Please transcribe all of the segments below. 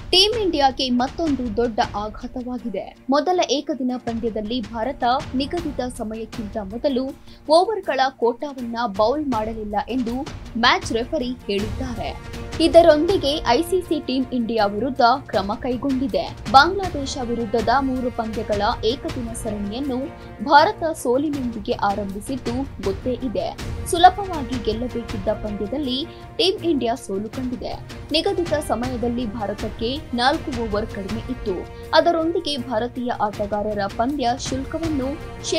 Team ಇಂಡಿಯಾಗೆ ಮತ್ತೊಂದು ದೊಡ್ಡ ಆಘಾತವಾಗಿದೆ. ಮೊದಲ ಏಕದಿನ ಪಂದ್ಯದಲ್ಲಿ ಭಾರತ ನಿಗದಿತ ಸಮಯಕ್ಕಿಂತ ಮೊದಲು ಓವರ್ಗಳ ಕೋಟಾವನ್ನ ಬೌಲ್ ಮಾಡಲಿಲ್ಲ ಎಂದು ಮ್ಯಾಚ್ ರೆಫರಿ ಹೇಳಿದ್ದಾರೆ. ಇದರೊಂದಿಗೆ ಐಸಿಸಿ ಟೀಂ ಇಂಡಿಯಾ ವಿರುದ್ಧ ಕ್ರಮ ಕೈಗೊಂಡಿದೆ. ಬಾಂಗ್ಲಾದೇಶ ವಿರುದ್ಧದ 3 ಪಂದ್ಯಗಳ ಏಕದಿನ ಸರಣಿಯನ್ನು ಭಾರತ ಸೋಲಿನೊಂದಿಗೆ ಆರಂಭಿಸಿದ್ದು ಗೊತ್ತೇ ಇದೆ. ಸುಲಭವಾಗಿ ಗೆಲ್ಲಬೇಕಿದ್ದ ಪಂದ್ಯದಲ್ಲಿ ಟೀಂ ಇಂಡಿಯಾ ಸೋಲು ಕಂಡಿದೆ. ನಿಗದಿತ ಸಮಯದಲ್ಲಿ ಭಾರತಕ್ಕೆ 4 ಓವರ್ ಕಡಿಮೆ ಇತ್ತು. ಅದರೊಂದಿಗೆ ಭಾರತೀಯ ಆಟಗಾರರ ಪಂದ್ಯ ಶುಲ್ಕವನ್ನು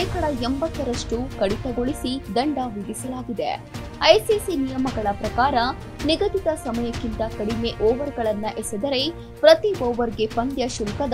80% ಕಡಿತಗೊಳಿಸಿ ದಂಡ ವಿಧಿಸಲಾಗಿದೆ. ಐಸಿಸಿ ನಿಯಮಗಳ ಪ್ರಕಾರ ನಿಗದಿತ ಸಮಯಕ್ಕಿಂತ ಕಡಿಮೆ ಓವರ್ಗಳನ್ನ ಎಸೆದರೆ ಪ್ರತಿ ಓವರ್ಗೆ ಪಂದ್ಯ ಶುಲ್ಕದ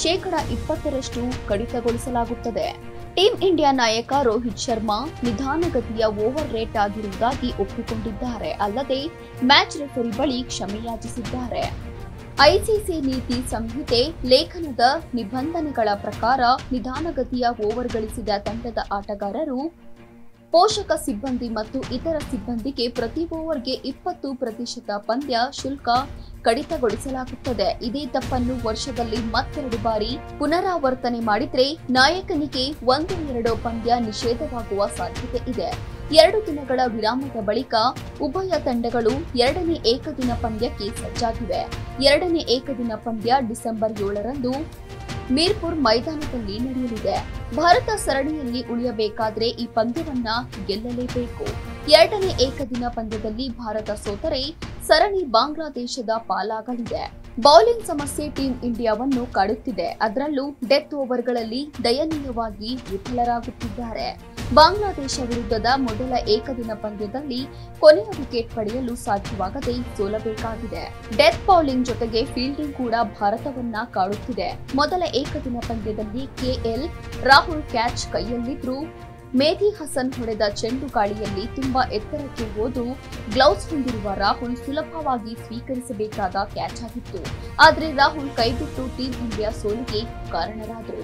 20% ಕಡಿತಗೊಳಿಸಲಾಗುತ್ತದೆ. ಟೀಂ ಇಂಡಿಯಾ ನಾಯಕ ರೋಹಿತ್ ಶರ್ಮಾ ನಿಧಾನಗತಿಯ ಓವರ್ ರೇಟ್ ಆಗಿರುವುದಾಗಿ ಒಪ್ಪಿಕೊಂಡಿದ್ದಾರೆ. ಅಲ್ಲದೆ ಮ್ಯಾಚ್ ರೆಫರಿ ಬಳಿ ಕ್ಷಮೆ ಯಾಚಿಸಿದ್ದಾರೆ. ಐಸಿಸಿ ನೀತಿ ಸಂಹಿತೆ ಲೇಖನದ ನಿಬಂಧನೆಗಳ ಪ್ರಕಾರ ನಿಧಾನಗತಿಯ ಓವರ್ ಗಳಿಸಿದ ತಂಡದ ಆಟಗಾರರು, ಪೋಷಕ ಸಿಬ್ಬಂದಿ ಮತ್ತು ಇತರ ಸಿಬ್ಬಂದಿಗೆ ಪ್ರತಿ ಓವರ್ಗೆ 20% ಪಂದ್ಯ ಶುಲ್ಕ ಕಡಿತಗೊಳಿಸಲಾಗುತ್ತದೆ. ಇದೇ ತಪ್ಪನ್ನು ವರ್ಷದಲ್ಲಿ ಮತ್ತೆರಡು ಬಾರಿ ಪುನರಾವರ್ತನೆ ಮಾಡಿದ್ರೆ ನಾಯಕನಿಗೆ 1-2 ಪಂದ್ಯ ನಿಷೇಧವಾಗುವ ಸಾಧ್ಯತೆ ಇದೆ. 2 ದಿನಗಳ ವಿರಾಮದ ಬಳಿಕ ಉಭಯ ತಂಡಗಳು 2ನೇ ಏಕದಿನ ಪಂದ್ಯಕ್ಕೆ ಸಜ್ಜಾಗಿವೆ. 2ನೇ ಏಕದಿನ ಪಂದ್ಯ ಡಿಸೆಂಬರ್ 7ರಂದು ಮೀರ್ಪುರ್ ಮೈದಾನದಲ್ಲಿ ನಡೆಯಲಿದೆ. ಭಾರತ ಸರಣಿಯಲ್ಲಿ ಉಳಿಯಬೇಕಾದ್ರೆ ಈ ಪಂದ್ಯವನ್ನ ಗೆಲ್ಲಲೇಬೇಕು. 2ನೇ ಏಕದಿನ ಪಂದ್ಯದಲ್ಲಿ ಭಾರತ ಸೋತರೆ ಸರಣಿ ಬಾಂಗ್ಲಾದೇಶದ ಪಾಲಾಗಲಿದೆ. ಬೌಲಿಂಗ್ ಸಮಸ್ಯೆ ಟೀಂ ಇಂಡಿಯಾವನ್ನು ಕಾಡುತ್ತಿದೆ. ಅದರಲ್ಲೂ ಡೆತ್ ಓವರ್ಗಳಲ್ಲಿ ದಯನೀಯವಾಗಿ ವಿಫಲರಾಗುತ್ತಿದ್ದಾರೆ. ಬಾಂಗ್ಲಾದೇಶ ವಿರುದ್ಧದ ಮೊದಲ ಏಕದಿನ ಪಂದ್ಯದಲ್ಲಿ ಕೊನೆಯ ವಿಕೆಟ್ ಪಡೆಯಲು ಸಾಧ್ಯವಾಗದೆ ಸೋಲಬೇಕಾಗಿದೆ. ಡೆತ್ ಬೌಲಿಂಗ್ ಜೊತೆಗೆ ಫೀಲ್ಡಿಂಗ್ ಕೂಡ ಭಾರತವನ್ನ ಕಾಡುತ್ತಿದೆ. ಮೊದಲ ಏಕದಿನ ಪಂದ್ಯದಲ್ಲಿ ಕೆಎಲ್ ರಾಹುಲ್ ಕ್ಯಾಚ್ ಕೈಯಲ್ಲಿದ್ರೂ ಮೇದಿ ಹಸನ್ ಹೊಡೆದ ಚೆಂಡು ಗಾಳಿಯಲ್ಲಿ ತುಂಬಾ ಎತ್ತರಕ್ಕೆ ಹೋದು ಗ್ಲೌಸ್ ಹೊಂದಿರುವ ರಾಹುಲ್ ಸುಲಭವಾಗಿ ಸ್ವೀಕರಿಸಬೇಕಾದ ಕ್ಯಾಚ್ ಆಗಿತ್ತು. ಆದರೆ ರಾಹುಲ್ ಕೈಬಿಟ್ಟು ಟೀಂ ಇಂಡಿಯಾ ಸೋಲಿಗೆ ಕಾರಣರಾದರು.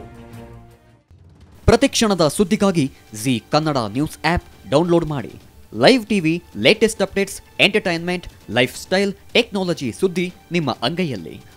ಪ್ರತಿಕ್ಷಣದ ಸುದ್ದಿಗಾಗಿ Zee Kannada news app download ಮಾಡಿ. Live TV, latest updates, entertainment, lifestyle, technology ಸುದ್ದಿ ನಿಮ್ಮ ಅಂಗೈಯಲ್ಲಿ.